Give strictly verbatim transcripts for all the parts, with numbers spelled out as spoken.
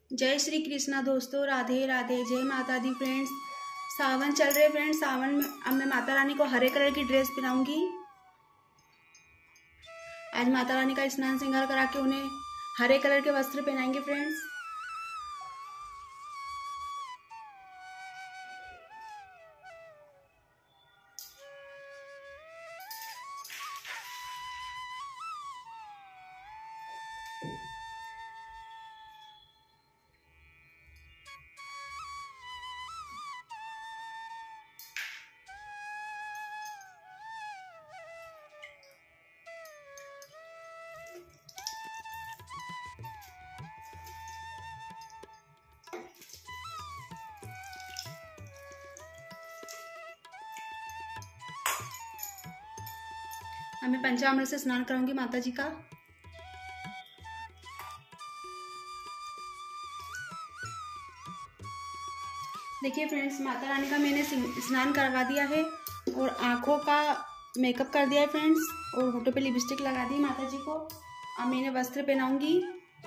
जय श्री कृष्णा दोस्तों, राधे राधे, जय माता दी फ्रेंड्स। सावन चल रहे फ्रेंड्स। सावन में अब मैं माता रानी को हरे कलर की ड्रेस पहनाऊंगी। आज माता रानी का स्नान श्रृंगार करा के उन्हें हरे कलर के वस्त्र पहनाएंगे फ्रेंड्स। अब मैं पंचामृत से स्नान कराऊंगी माता जी का। देखिए फ्रेंड्स, माता रानी का मैंने स्नान करवा दिया है और आँखों का मेकअप कर दिया है फ्रेंड्स, और होठों पे लिपस्टिक लगा दी माता जी को। अब मैंने वस्त्र पहनाऊंगी।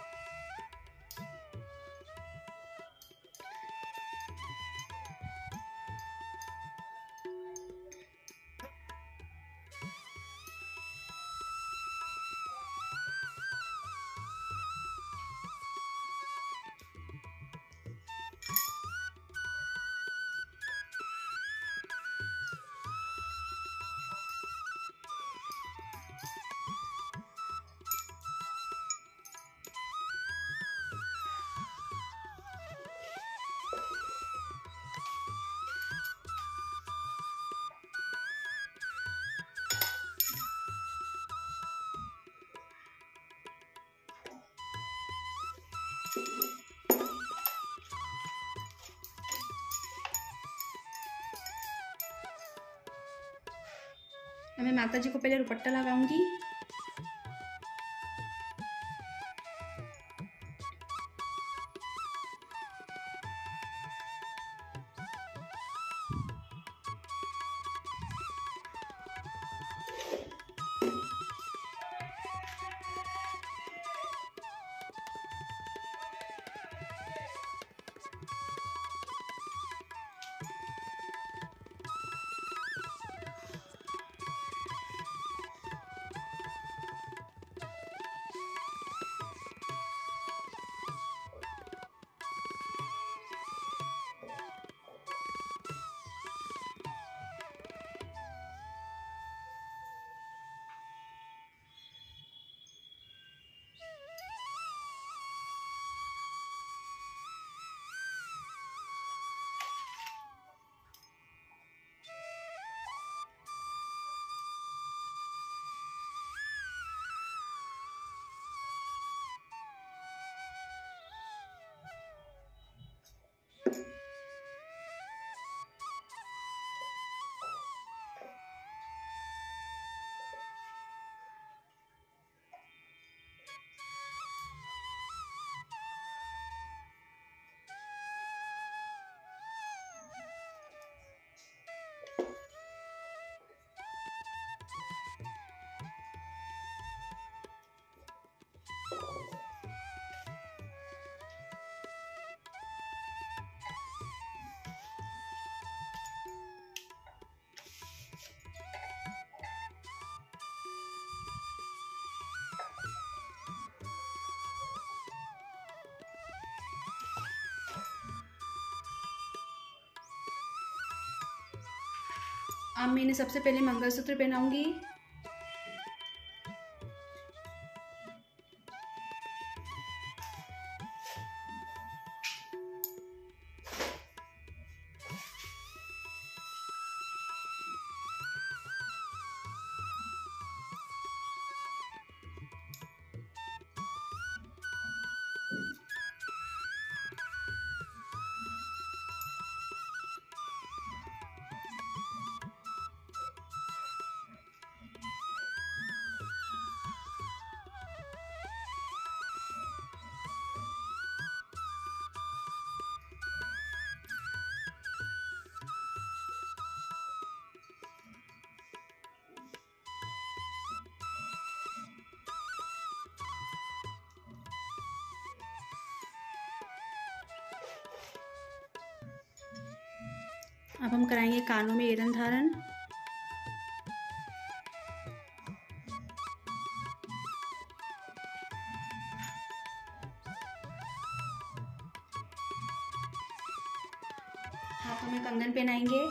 मैं माता जी को पहले दुपट्टा लगाऊंगी। अब मैंने सबसे पहले मंगलसूत्र पहनाऊंगी। अब हम कराएंगे कानों में एरन धारण। हाथों में कंगन पहनाएंगे।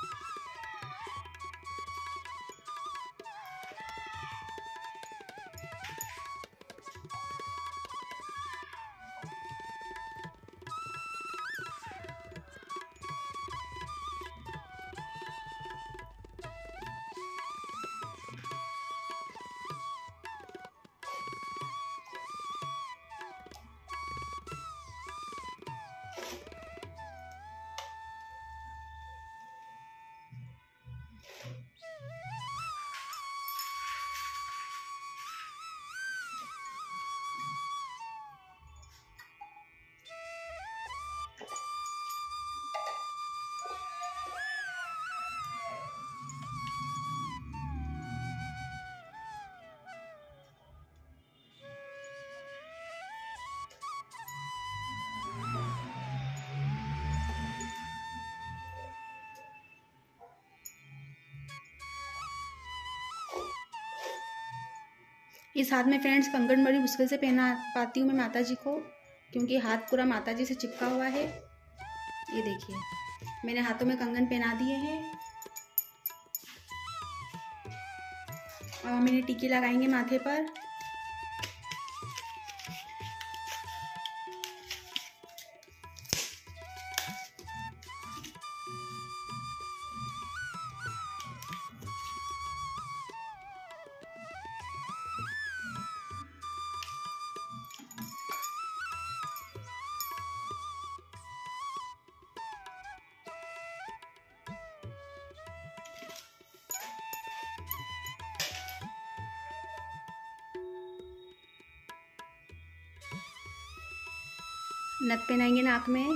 इस हाथ में फ्रेंड्स कंगन बड़ी मुश्किल से पहना पाती हूँ मैं माता जी को, क्योंकि हाथ पूरा माता जी से चिपका हुआ है। ये देखिए मैंने हाथों में कंगन पहना दिए हैं। और हम इन्हें टीके लगाएंगे माथे पर। नथ पहनाएंगे नाक में।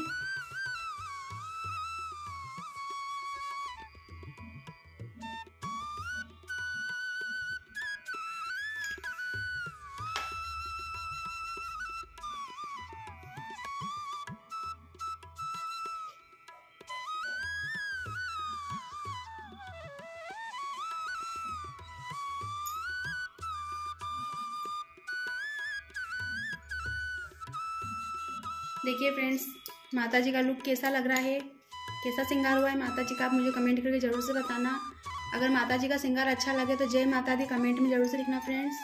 देखिए फ्रेंड्स माता जी का लुक कैसा लग रहा है, कैसा श्रृंगार हुआ है माता जी का, आप मुझे कमेंट करके ज़रूर से बताना। अगर माता जी का श्रृंगार अच्छा लगे तो जय माता दी कमेंट में ज़रूर से लिखना फ्रेंड्स।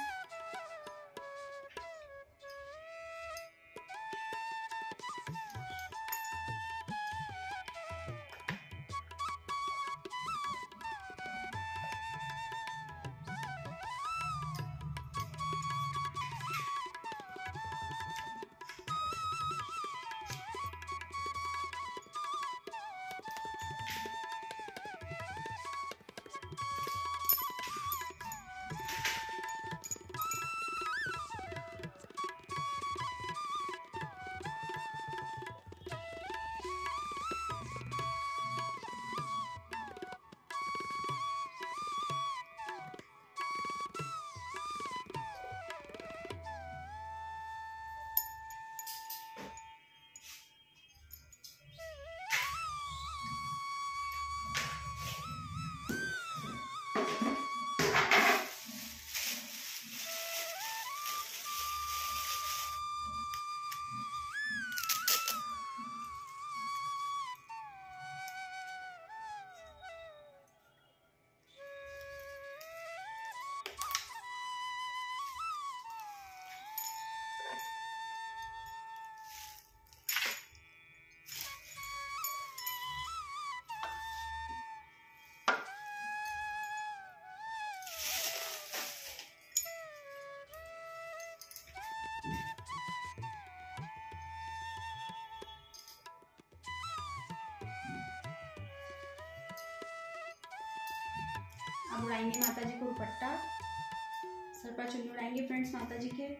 अब उड़ाएंगे माता जी को दुपट्टा, सर पर चुन्नी उड़ाएंगे फ्रेंड्स माता जी के।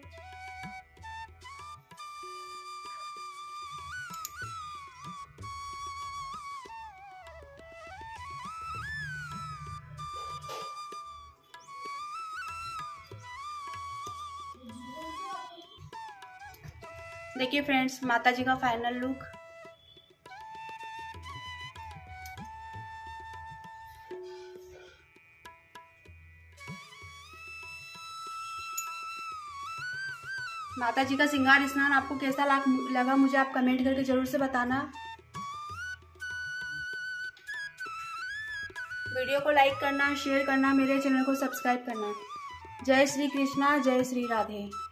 देखिए फ्रेंड्स माता जी का फाइनल लुक। माता जी का श्रृंगार स्नान आपको कैसा लगा मुझे आप कमेंट करके जरूर से बताना। वीडियो को लाइक करना, शेयर करना, मेरे चैनल को सब्सक्राइब करना। जय श्री कृष्णा, जय श्री राधे।